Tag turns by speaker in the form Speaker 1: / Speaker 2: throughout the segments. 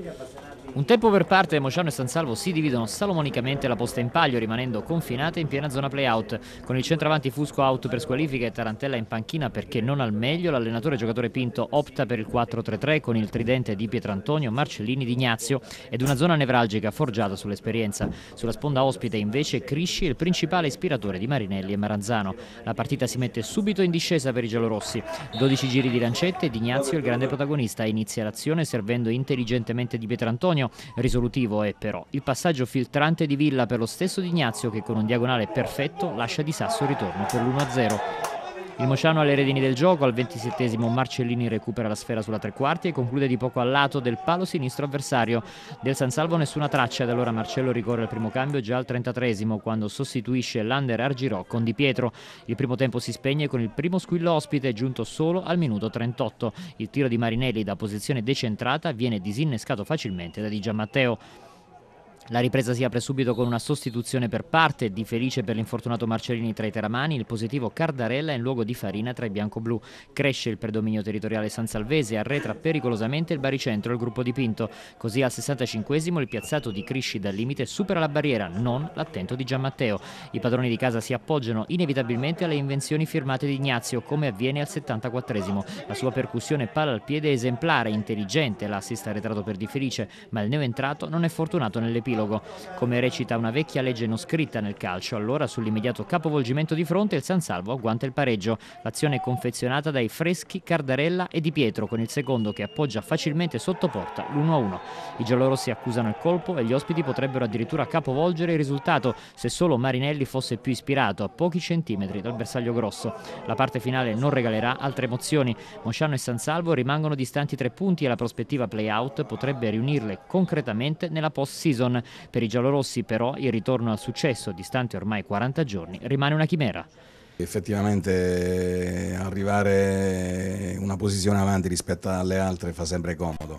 Speaker 1: Un tempo per parte, Mociano e San Salvo si dividono salomonicamente la posta in palio, rimanendo confinate in piena zona play-out. Con il centravanti Fusco out per squalifica e Tarantella in panchina perché non al meglio, l'allenatore giocatore Pinto opta per il 4-3-3 con il tridente di Pietrantonio, Marcellini, Di Ignazio ed una zona nevralgica forgiata sull'esperienza. Sulla sponda ospite invece Crisci, il principale ispiratore di Marinelli e Maranzano. La partita si mette subito in discesa per i giallorossi. 12 giri di lancette e Di Ignazio il grande protagonista, inizia l'azione servendo intelligentemente di Pietrantonio. Risolutivo è però il passaggio filtrante di Villa per lo stesso Di Ignazio che con un diagonale perfetto lascia di sasso il ritorno per l'1-0. Il Mociano alle redini del gioco, al 27esimo Marcellini recupera la sfera sulla tre quarti e conclude di poco a lato del palo sinistro avversario. Del San Salvo nessuna traccia ed allora Marcello ricorre al primo cambio già al 33esimo quando sostituisce l'Under Argirò con Di Pietro. Il primo tempo si spegne con il primo squillo ospite giunto solo al minuto 38. Il tiro di Marinelli da posizione decentrata viene disinnescato facilmente da Di Giammatteo. La ripresa si apre subito con una sostituzione per parte, Di Felice per l'infortunato Marcellini tra i teramani, il positivo Cardarella in luogo di Farina tra i bianco-blu. Cresce il predominio territoriale sansalvese, arretra pericolosamente il baricentro il gruppo di Pinto. Così al 65esimo il piazzato di Crisci dal limite supera la barriera, non l'attento di Giammatteo. I padroni di casa si appoggiano inevitabilmente alle invenzioni firmate di Ignazio, come avviene al 74esimo. La sua percussione palla al piede è esemplare, intelligente, l'assist arretrato per Di Felice, ma il neoentrato non è fortunato nell'epilogo. Come recita una vecchia legge non scritta nel calcio, allora sull'immediato capovolgimento di fronte il San Salvo agguanta il pareggio. L'azione è confezionata dai freschi Cardarella e Di Pietro, con il secondo che appoggia facilmente sotto porta l'1-1. I giallorossi accusano il colpo e gli ospiti potrebbero addirittura capovolgere il risultato se solo Marinelli fosse più ispirato a pochi centimetri dal bersaglio grosso. La parte finale non regalerà altre emozioni. Mociano e San Salvo rimangono distanti 3 punti e la prospettiva play-out potrebbe riunirle concretamente nella post-season. Per i giallorossi però il ritorno al successo, distante ormai 40 giorni, rimane una chimera.
Speaker 2: Effettivamente arrivare una posizione avanti rispetto alle altre fa sempre comodo,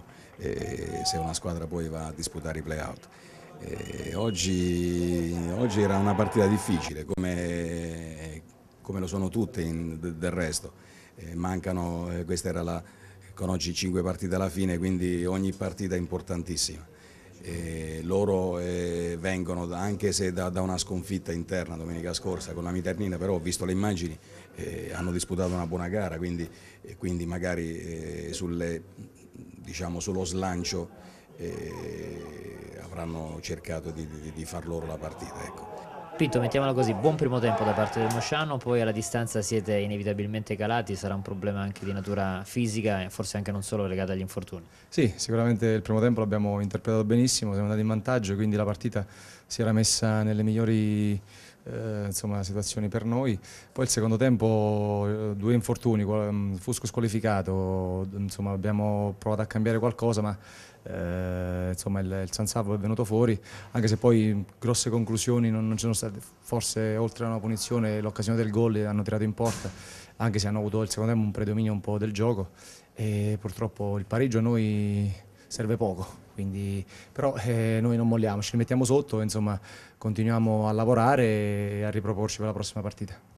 Speaker 2: se una squadra poi va a disputare i play-out. Oggi era una partita difficile, come lo sono tutte del resto. Mancano, questa era con oggi 5 partite alla fine, quindi ogni partita è importantissima. Loro vengono anche se da una sconfitta interna domenica scorsa con la Miternina, però ho visto le immagini, hanno disputato una buona gara, quindi magari sullo slancio avranno cercato di far loro la partita. Ecco.
Speaker 1: Pinto, mettiamola così, buon primo tempo da parte del Mociano, poi alla distanza siete inevitabilmente calati, sarà un problema anche di natura fisica e forse anche non solo legato agli infortuni.
Speaker 3: Sì, sicuramente il primo tempo l'abbiamo interpretato benissimo, siamo andati in vantaggio, quindi la partita si era messa nelle migliori situazioni per noi. Poi il secondo tempo 2 infortuni, Fusco squalificato, abbiamo provato a cambiare qualcosa, ma il San Salvo è venuto fuori, anche se poi grosse conclusioni non ci sono state, forse oltre a una punizione l'occasione del gol hanno tirato in porta, anche se hanno avuto il secondo tempo un predominio un po' del gioco e purtroppo il pareggio a noi serve poco, però noi non molliamo, ci rimettiamo sotto e continuiamo a lavorare e a riproporci per la prossima partita.